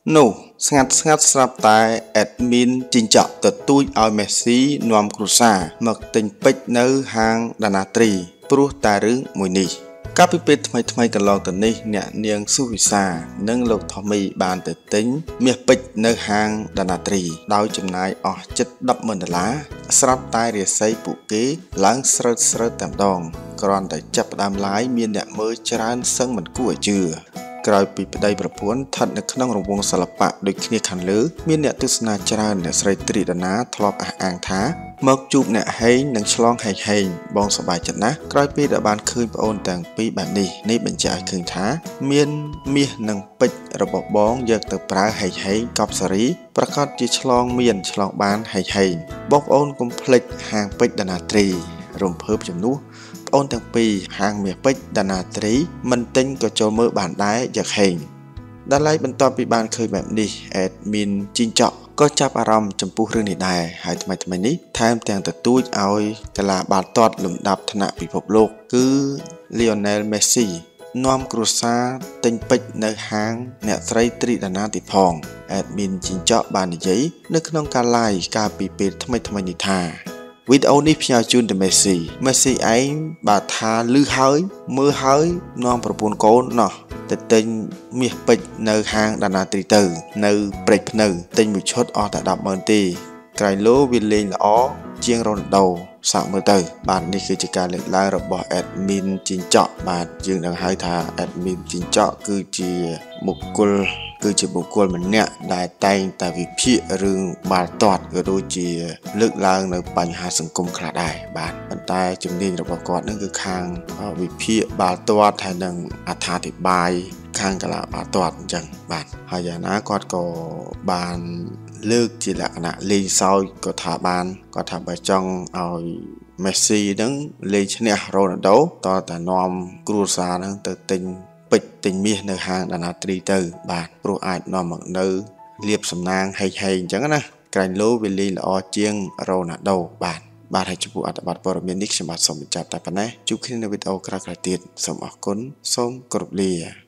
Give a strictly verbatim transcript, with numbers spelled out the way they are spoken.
នោះស្ងាត់ស្ងាត់ស្រាប់តែ admin ជីងចក់ទទូចឲ្យ Messi នាំគ្រួសារមកទិញពេជ្រនៅហាងដាណាត្រីព្រោះតែរឿងមួយនេះកាលពីពេលថ្មីថ្មីកន្លងទៅនេះអ្នកនាងសុវិសានិងលោកថមីបានទៅទិញមាសពេជ្រនៅហាងដាណាត្រីដោយចំណាយអស់ជិត ដប់ម៉ឺន ដុល្លារស្រាប់តែរាសីពួកគេឡើងស្រើតស្រើតតែម្ដងគ្រាន់តែចាប់ផ្ដើមឡាយមានអ្នកមើលច្រើនសឹងមិនគួរឲ្យជឿក្រោយពីប្តីប្រពន្ធស្ថិតនៅក្នុងរង្វង់សិល្បៈដូចគ្នាខាងលើមានអ្នកទស្សនាច្រើនអ្នកស្រីទ្រីដាណាធ្លាប់អះអាងថាមកជួបអ្នកហេងនិងឆ្លងហេងហេងបងសប្បាយចិត្តណាស់ក្រោយពីដែលបានឃើញប្អូនទាំងពីរបែបនេះនេះបញ្ជាក់ឲ្យឃើញថាមានមាសនិងពេជ្ររបស់បងយកទៅប្រើហេងហេងកប់សេរីប្រកាសជាឆ្លងមានឆ្លងបានហេងហេងបងប្អូនកុំភ្លេចហាងពេជ្រដាណាត្រីរំភើបជំនួសប្អូនទាំងពីរហាងមាសពេជ្រដាណាត្រីមិនទិញក៏ចូលមើលបានដែរយកហេងដល់ឡែកបន្ទាប់ពីបានឃើញបែបនេះ admin ជីងចក់ក៏ចាប់អារម្មណ៍ចំពោះរឿងនេះដែរហើយថ្មីថ្មីនេះថែមទាំងទទូចឲ្យកីឡាបាល់ទាត់លំដាប់ថ្នាក់ពិភពលោកគឺ Lionel Messi នាំគ្រួសារទិញពេជ្រនៅហាងអ្នកស្រីទ្រីដាណាទីផង admin ជីងចក់បាននិយាយនៅក្នុងការ live កាលពីពេលថ្មីថ្មីនេះថាវីដេអូនេះផ្ញើជូនទៅ Messi Messi ឯងបើថាលឺហើយមើលហើយនាំប្រពន្ធកូនណោះទៅទិញមាសពេជ្រនៅហាងដាណាត្រីទៅនៅព្រែកភ្នៅទិញមួយឈុតអស់តែ ដប់ម៉ឺន ទេក្រៃឡូវាលេងល្អជាង Ronaldo សាកមើលទៅបាទនេះគឺជាការលើកឡើងរបស់ admin ជីងចក់បាទយើងនឹងហៅថា admin ជីងចក់គឺជាបុគ្គលគឺជាបុគ្គលម្នាក់ដែលតែងតែវិភាគរឿងបាល់ទាត់ក៏ដូចជាលើកឡើងនៅបញ្ហាសង្គមខ្លះដែរបាទប៉ុន្តែជំនាញរបស់គាត់នឹងគឺខាងវិភាគបាល់ទាត់ហើយនឹងអត្ថាធិប្បាយខាងកីឡាបាល់ទាត់អញ្ចឹងបាទហើយយ៉ាងណាគាត់ក៏បានលើកជាលក្ខណៈលេងសើចក៏ថាបានគាត់ថាបើចង់ឲ្យ Messi នឹងលេងឈ្នះ Ronaldo តើតានាំគ្រួសារនឹងទៅទិញពេជ្រទិញមាសនៅហាងដាណាត្រីទៅបាទព្រោះអាចនាំមកនៅលៀបសំណាងហេងហេងអញ្ចឹងណាក្រែងឡូវាលេងល្អជាង Ronaldo បាទបាទហើយចំពោះអត្ថបទព័ត៌មាននេះខ្ញុំបាទសូមបញ្ចប់តែប៉ុណ្ណេះជួបគ្នានៅវីដេអូក្រោយៗទៀតសូមអរគុណសូមគោរពលា